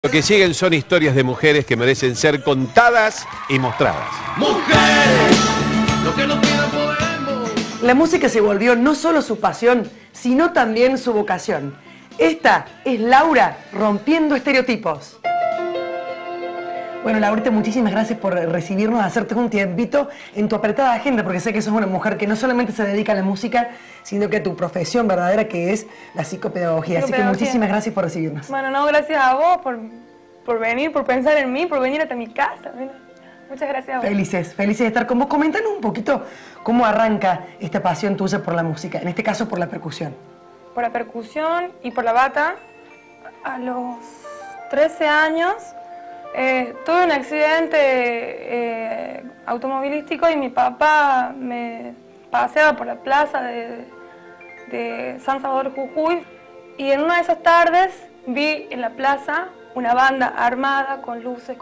Lo que siguen son historias de mujeres que merecen ser contadas y mostradas. Mujeres, lo que no queda podemos. La música se volvió no solo su pasión, sino también su vocación. Esta es Laura rompiendo estereotipos. Bueno, Laurita, muchísimas gracias por recibirnos, hacerte un tiempito en tu apretada agenda, porque sé que sos una mujer que no solamente se dedica a la música, sino que a tu profesión verdadera, que es la psicopedagogía. Así que muchísimas gracias por recibirnos. Bueno, no, gracias a vos por venir, por pensar en mí, por venir hasta mi casa. Mira. Muchas gracias a vos. Felices de estar con vos. Coméntanos un poquito cómo arranca esta pasión tuya por la música, en este caso por la percusión. Por la percusión y por la bata, a los 13 años tuve un accidente automovilístico y mi papá me paseaba por la plaza de San Salvador, Jujuy, y en una de esas tardes vi en la plaza una banda armada con luces,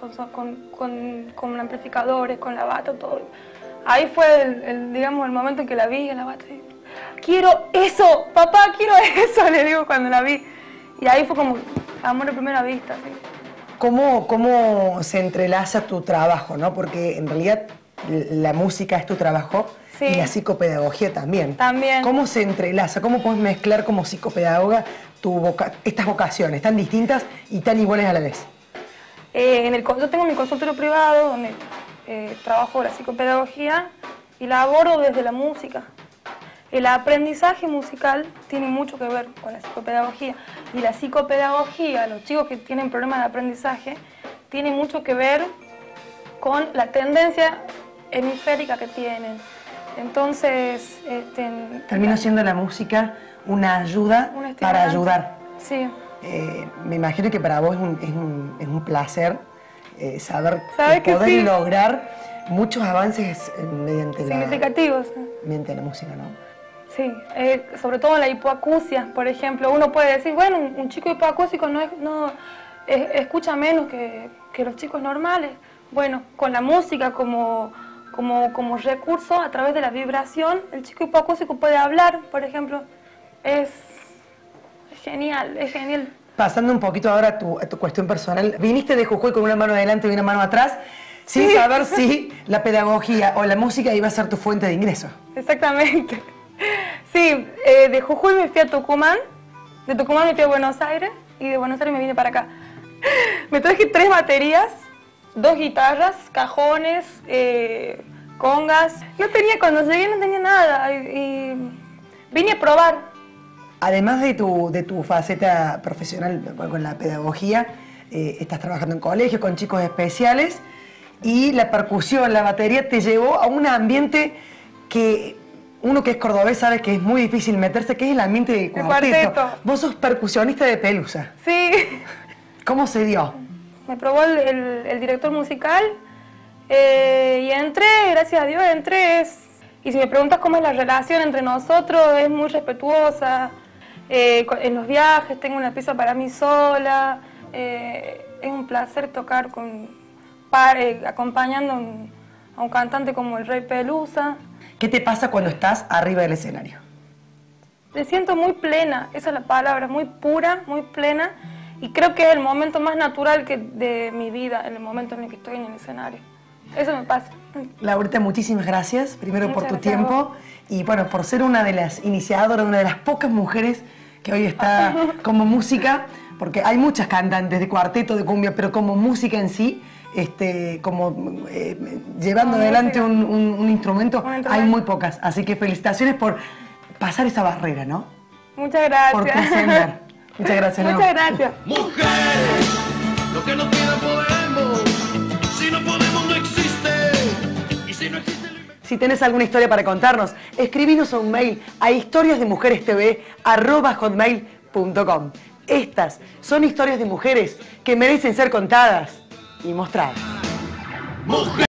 con amplificadores, con la bata, todo. Ahí fue digamos, el momento en que la vi en la bata. ¡Quiero eso! ¡Papá, quiero eso! Le digo cuando la vi. Y ahí fue como amor a primera vista, ¿sí? ¿Cómo se entrelaza tu trabajo, ¿no? Porque en realidad la música es tu trabajo, sí, y la psicopedagogía también. También. ¿Cómo se entrelaza? ¿Cómo puedes mezclar como psicopedagoga estas vocaciones tan distintas y tan iguales a la vez? Yo tengo mi consultorio privado donde trabajo la psicopedagogía y la abordo desde la música. El aprendizaje musical tiene mucho que ver con la psicopedagogía, y la psicopedagogía, los chicos que tienen problemas de aprendizaje, tiene mucho que ver con la tendencia hemisférica que tienen. Entonces, termina siendo la música una ayuda para ayudar. Sí. Me imagino que para vos es un placer saber poder lograr muchos avances mediante significativos. Mediante la música, ¿no? Sí, sobre todo en la hipoacusia, por ejemplo. Uno puede decir, bueno, un chico hipoacúsico no escucha menos que los chicos normales. Bueno, con la música como recurso, a través de la vibración, el chico hipoacúsico puede hablar, por ejemplo. Es genial, es genial. Pasando un poquito ahora a tu cuestión personal, viniste de Jujuy con una mano adelante y una mano atrás, sin saber si la pedagogía o la música iba a ser tu fuente de ingreso. Exactamente. Sí, de Jujuy me fui a Tucumán, de Tucumán me fui a Buenos Aires y de Buenos Aires me vine para acá. Me traje 3 baterías, 2 guitarras, cajones, congas. Cuando llegué no tenía nada y vine a probar. Además de tu faceta profesional con la pedagogía, estás trabajando en colegios con chicos especiales, y la percusión, la batería te llevó a un ambiente que uno que es cordobés sabe que es muy difícil meterse, que es el ambiente del cuarteto. Vos sos percusionista de Pelusa. Sí. ¿Cómo se dio? Me probó el director musical y entré, gracias a Dios, entré. Y si me preguntas cómo es la relación entre nosotros, es muy respetuosa. En los viajes tengo una pieza para mí sola. Es un placer tocar acompañando a un cantante como el Rey Pelusa. ¿Qué te pasa cuando estás arriba del escenario? Me siento muy plena, esa es la palabra, muy pura, muy plena, y creo que es el momento más natural de mi vida, en el momento en el que estoy en el escenario. Eso me pasa. Laurita, muchísimas gracias, primero por tu tiempo, y bueno, por ser una de las iniciadoras, una de las pocas mujeres que hoy está como música, porque hay muchas cantantes de cuarteto, de cumbia, pero como música en sí, llevando adelante un instrumento, hay muy pocas. Así que felicitaciones por pasar esa barrera, ¿no? Muchas gracias. Por trascender. Muchas gracias, Laura. Muchas gracias. Mujeres, lo que no queda podemos. Si no podemos, no existe. Y si no existe, si tenés alguna historia para contarnos, escribinos un mail a historiasdemujerestv@hotmail.com. Estas son historias de mujeres que merecen ser contadas y mostradas.